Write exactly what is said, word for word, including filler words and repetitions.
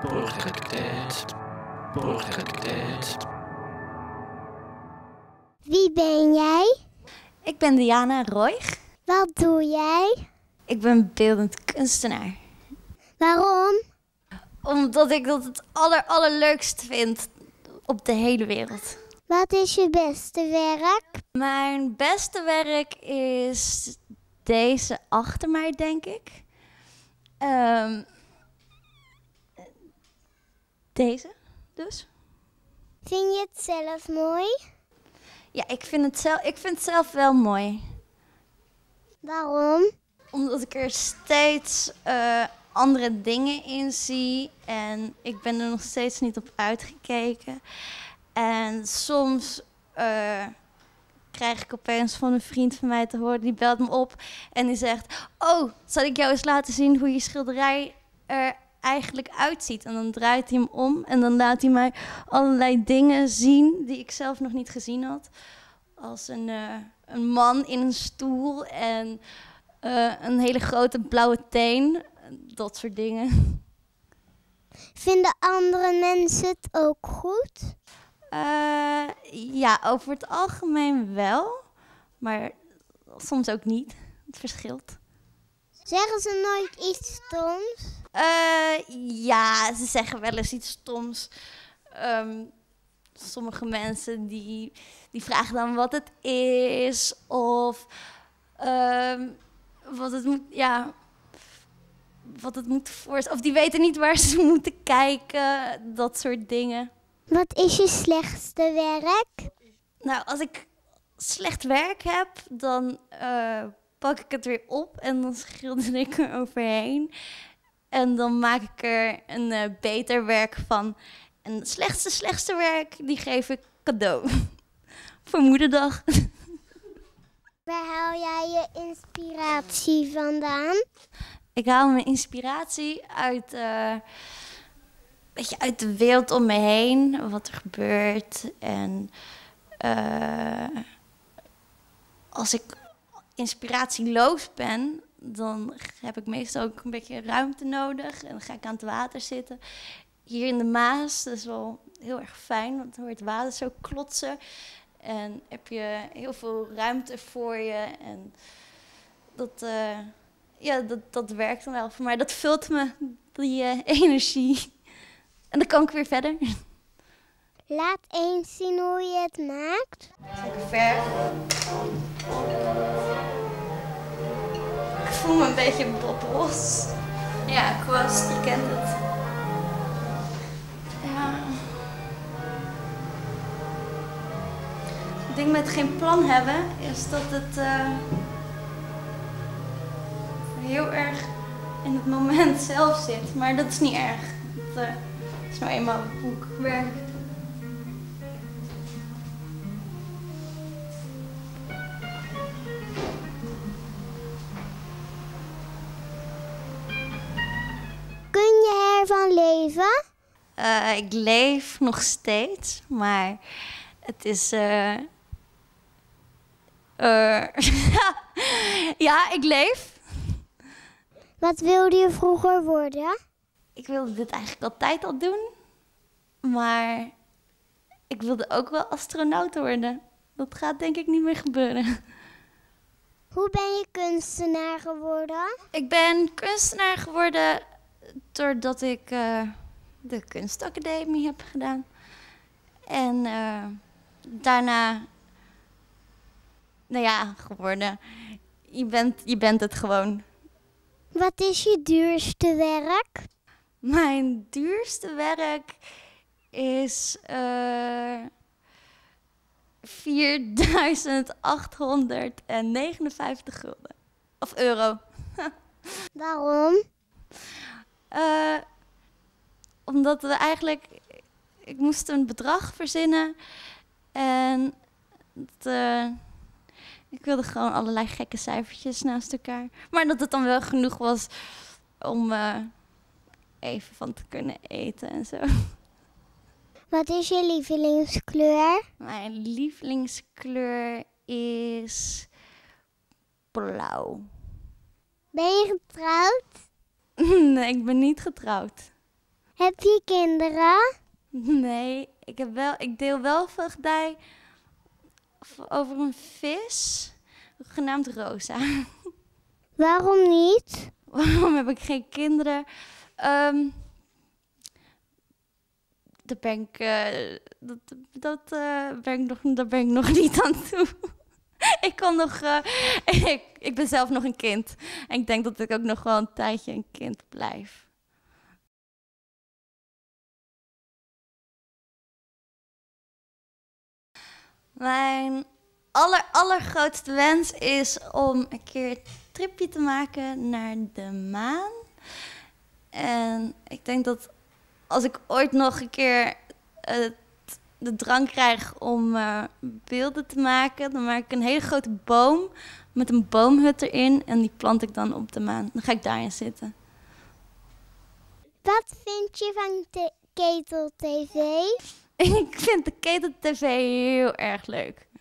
Borgetijd. Borgetijd. Wie ben jij? Ik ben Diana Roig. Wat doe jij? Ik ben beeldend kunstenaar. Waarom? Omdat ik dat het aller, allerleukst vind op de hele wereld. Wat is je beste werk? Mijn beste werk is deze achter mij, denk ik. Um, deze dus. Vind je het zelf mooi? Ja, ik vind het zelf, ik vind het zelf wel mooi. Waarom? Omdat ik er steeds uh, andere dingen in zie en ik ben er nog steeds niet op uitgekeken. En soms uh, krijg ik opeens van een vriend van mij te horen, die belt me op en die zegt: oh, zal ik jou eens laten zien hoe je schilderij er eigenlijk uitziet? En dan draait hij hem om en dan laat hij mij allerlei dingen zien die ik zelf nog niet gezien had. Als een, uh, een man in een stoel en uh, een hele grote blauwe teen, dat soort dingen. Vinden andere mensen het ook goed? Uh, ja, over het algemeen wel, maar soms ook niet. Het verschilt. Zeggen ze nooit iets stoms? Uh, ja, ze zeggen wel eens iets stoms. Um, sommige mensen die, die vragen dan wat het is of um, wat het moet, ja, wat het moet voorstellen. Of die weten niet waar ze moeten kijken, dat soort dingen. Wat is je slechtste werk? Nou, als ik slecht werk heb, dan uh, pak ik het weer op en dan schilder ik er overheen. En dan maak ik er een uh, beter werk van. En het slechtste, slechtste werk, die geef ik cadeau. Voor Moederdag. Waar haal jij je inspiratie vandaan? Ik haal mijn inspiratie uit, uh, beetje uit de wereld om me heen. Wat er gebeurt. En uh, als ik inspiratieloos ben, dan heb ik meestal ook een beetje ruimte nodig. En dan ga ik aan het water zitten. Hier in de Maas, dat is wel heel erg fijn, want dan hoort het water zo klotsen. En heb je heel veel ruimte voor je. En dat, uh, ja, dat, dat werkt dan wel voor mij. Dat vult me, die uh, energie. En dan kan ik weer verder. Laat eens zien hoe je het maakt. Ik verf. Ik voel me een beetje Bob Ross. Ja, kwast, je kent het. Ja. Het ding met geen plan hebben is dat het uh, heel erg in het moment zelf zit. Maar dat is niet erg. Dat uh, is nou eenmaal hoe ik werk. Kun je ervan leven? Uh, ik leef nog steeds, maar het is... Uh, uh, ja, ik leef. Wat wilde je vroeger worden? Ik wilde dit eigenlijk altijd al doen, maar ik wilde ook wel astronaut worden. Dat gaat denk ik niet meer gebeuren. Hoe ben je kunstenaar geworden? Ik ben kunstenaar geworden doordat ik uh, de kunstacademie heb gedaan. En uh, daarna, nou ja, geworden. Je bent, je bent het gewoon. Wat is je duurste werk? Mijn duurste werk is uh, vierduizend achthonderdnegenenvijftig gulden. Of euro. Waarom? Uh, omdat we eigenlijk... Ik moest een bedrag verzinnen. En het, uh, ik wilde gewoon allerlei gekke cijfertjes naast elkaar. Maar dat het dan wel genoeg was om uh, even van te kunnen eten en zo. Wat is je lievelingskleur? Mijn lievelingskleur is blauw. Ben je getrouwd? Nee, ik ben niet getrouwd. Heb je kinderen? Nee, ik, heb wel, ik deel wel voogdij over een vis, genaamd Rosa. Waarom niet? Waarom heb ik geen kinderen? Um, daar ben ik, uh, dat, dat, uh, ben ik nog, daar ben ik nog niet aan toe. ik, kan nog, uh, ik, ik ben zelf nog een kind. En ik denk dat ik ook nog wel een tijdje een kind blijf. Mijn aller, allergrootste wens is om een keer een tripje te maken naar de maan. En ik denk dat als ik ooit nog een keer uh, de drang krijg om uh, beelden te maken, dan maak ik een hele grote boom met een boomhut erin en die plant ik dan op de maan. Dan ga ik daarin zitten. Wat vind je van de Ketel T V? Ik vind de Ketel T V heel erg leuk.